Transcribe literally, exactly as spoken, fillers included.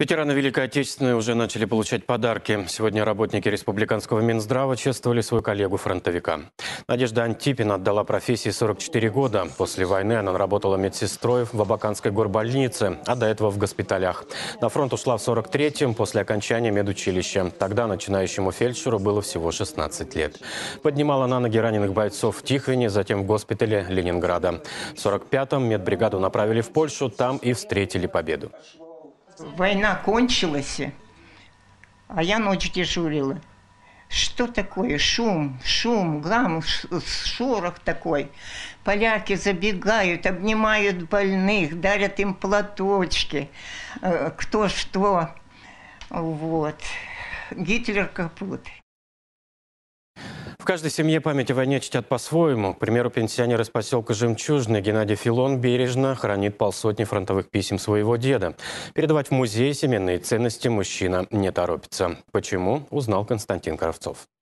Ветераны Великой Отечественной уже начали получать подарки. Сегодня работники республиканского Минздрава чествовали свою коллегу-фронтовика. Надежда Антипина отдала профессии сорок четыре года. После войны она работала медсестрой в Абаканской горбольнице, а до этого в госпиталях. На фронт ушла в сорок третьем после окончания медучилища. Тогда начинающему фельдшеру было всего шестнадцать лет. Поднимала на ноги раненых бойцов в Тихвине, затем в госпитале Ленинграда. В сорок пятом медбригаду направили в Польшу, там и встретили победу. Война кончилась, а я ночь дежурила. Что такое? Шум, шум, гам, шорох такой. Поляки забегают, обнимают больных, дарят им платочки. Кто что. Вот. Гитлер капут. В каждой семье память о войне чтят по-своему. К примеру, пенсионер из поселка Жемчужный Геннадий Филон бережно хранит полсотни фронтовых писем своего деда. Передавать в музей семейные ценности мужчина не торопится. Почему, узнал Константин Кравцов.